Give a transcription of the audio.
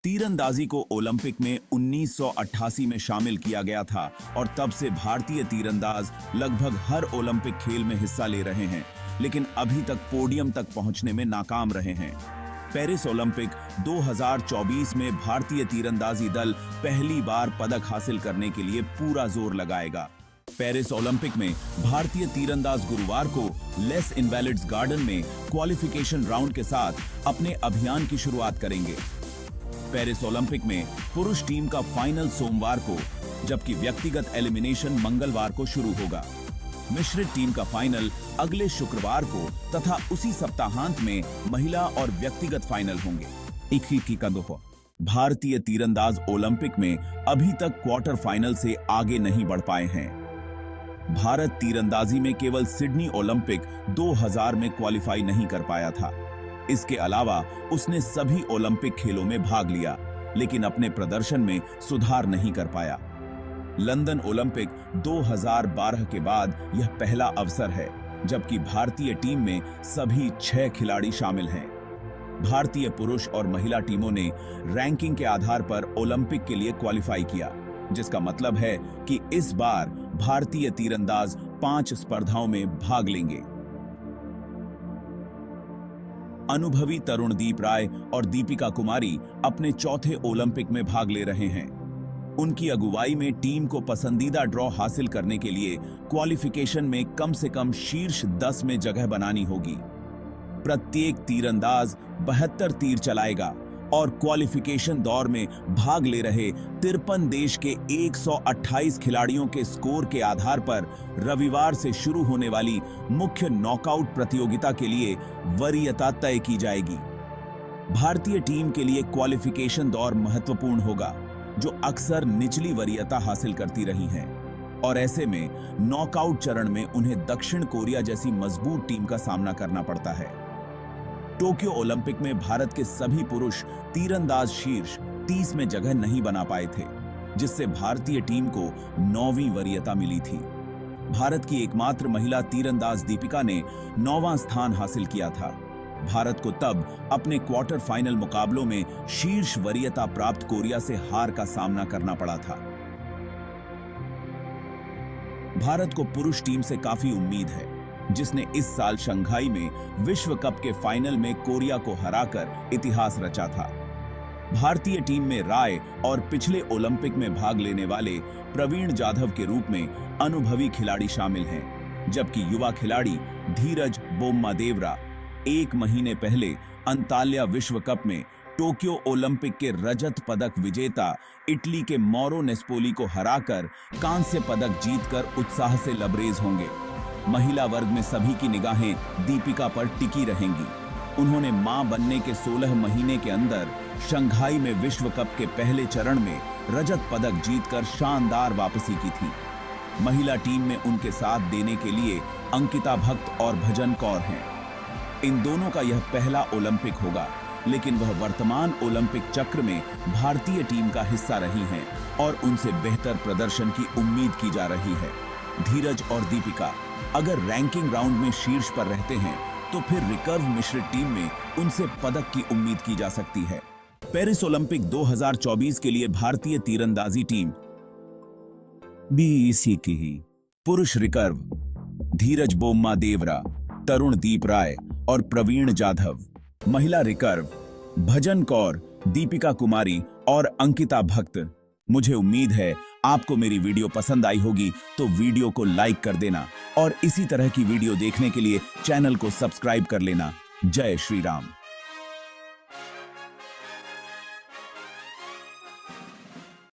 तीरंदाजी को ओलंपिक में 1988 में शामिल किया गया था और तब से भारतीय तीरंदाज लगभग हर ओलंपिक खेल में हिस्सा ले रहे हैं, लेकिन अभी तक पोडियम तक पहुंचने में नाकाम रहे हैं। पेरिस ओलंपिक 2024 में भारतीय तीरंदाजी दल पहली बार पदक हासिल करने के लिए पूरा जोर लगाएगा। पेरिस ओलंपिक में भारतीय तीरंदाज गुरुवार को लेस इनवैलिड्स गार्डन में क्वालिफिकेशन राउंड के साथ अपने अभियान की शुरुआत करेंगे। पेरिस ओलंपिक में पुरुष टीम का फाइनल सोमवार को, जबकि व्यक्तिगत एलिमिनेशन मंगलवार को शुरू होगा। मिश्रित टीम का फाइनल अगले शुक्रवार को तथा उसी सप्ताहांत में महिला और व्यक्तिगत फाइनल होंगे। 21 का दोपहर भारतीय तीरंदाज ओलंपिक में अभी तक क्वार्टर फाइनल से आगे नहीं बढ़ पाए हैं। भारत तीरंदाजी में केवल सिडनी ओलंपिक 2000 में क्वालिफाई नहीं कर पाया था। इसके अलावा उसने सभी ओलंपिक खेलों में भाग लिया, लेकिन अपने प्रदर्शन में सुधार नहीं कर पाया। लंदन ओलंपिक 2012 के बाद यह पहला अवसर है जबकि भारतीय टीम में सभी 6 खिलाड़ी शामिल हैं। भारतीय पुरुष और महिला टीमों ने रैंकिंग के आधार पर ओलंपिक के लिए क्वालिफाई किया, जिसका मतलब है कि इस बार भारतीय तीरंदाज 5 स्पर्धाओं में भाग लेंगे। अनुभवी तरुणदीप राय और दीपिका कुमारी अपने चौथे ओलंपिक में भाग ले रहे हैं। उनकी अगुवाई में टीम को पसंदीदा ड्रॉ हासिल करने के लिए क्वालिफिकेशन में कम से कम शीर्ष 10 में जगह बनानी होगी। प्रत्येक तीरंदाज 72 तीर चलाएगा और क्वालिफिकेशन दौर में भाग ले रहे 53 देश के 128 खिलाड़ियों के स्कोर के आधार पर रविवार से शुरू होने वाली मुख्य नॉकआउट प्रतियोगिता के लिए वरीयता तय की जाएगी। भारतीय टीम के लिए क्वालिफिकेशन दौर महत्वपूर्ण होगा, जो अक्सर निचली वरीयता हासिल करती रही हैं, और ऐसे में नॉकआउट चरण में उन्हें दक्षिण कोरिया जैसी मजबूत टीम का सामना करना पड़ता है। टोक्यो ओलंपिक में भारत के सभी पुरुष तीरंदाज शीर्ष 30 में जगह नहीं बना पाए थे, जिससे भारतीय टीम को 9वीं वरीयता मिली थी। भारत की एकमात्र महिला तीरंदाज दीपिका ने 9वां स्थान हासिल किया था। भारत को तब अपने क्वार्टर फाइनल मुकाबलों में शीर्ष वरीयता प्राप्त कोरिया से हार का सामना करना पड़ा था। भारत को पुरुष टीम से काफी उम्मीद है, जिसने इस साल शंघाई में विश्व कप के फाइनल में कोरिया को हराकर इतिहास रचा था। भारतीय टीम में राय और पिछले ओलंपिक में भाग लेने वाले प्रवीण जाधव के रूप में अनुभवी खिलाड़ी शामिल हैं, जबकि युवा खिलाड़ी धीरज बोम्मादेवरा 1 महीने पहले अंताल्या विश्व कप में टोक्यो ओलंपिक के रजत पदक विजेता इटली के मौरो नेस्पोली को हराकर कांस्य पदक जीतकर उत्साह से लबरेज होंगे। महिला वर्ग में सभी की निगाहें दीपिका पर टिकी रहेंगी। उन्होंने मां बनने के 16 महीने के अंदर शंघाई में विश्व कप के पहले चरण में रजत पदक जीतकर शानदार वापसी की थी। महिला टीम में उनके साथ देने के लिए अंकिता भक्त और भजन कौर हैं। इन दोनों का यह पहला ओलंपिक होगा, लेकिन वह वर्तमान ओलंपिक चक्र में भारतीय टीम का हिस्सा रही हैं और उनसे बेहतर प्रदर्शन की उम्मीद की जा रही है। धीरज और दीपिका अगर रैंकिंग राउंड में शीर्ष पर रहते हैं तो फिर रिकर्व मिश्रित टीम में उनसे पदक की उम्मीद की जा सकती है। पेरिस ओलंपिक 2024 के लिए भारतीय तीरंदाजी टीम बीसी की ही पुरुष रिकर्व धीरज बोम्मादेवरा, तरुणदीप राय और प्रवीण जाधव, महिला रिकर्व भजन कौर, दीपिका कुमारी और अंकिता भक्त। मुझे उम्मीद है आपको मेरी वीडियो पसंद आई होगी, तो वीडियो को लाइक कर देना और इसी तरह की वीडियो देखने के लिए चैनल को सब्सक्राइब कर लेना। जय श्री राम।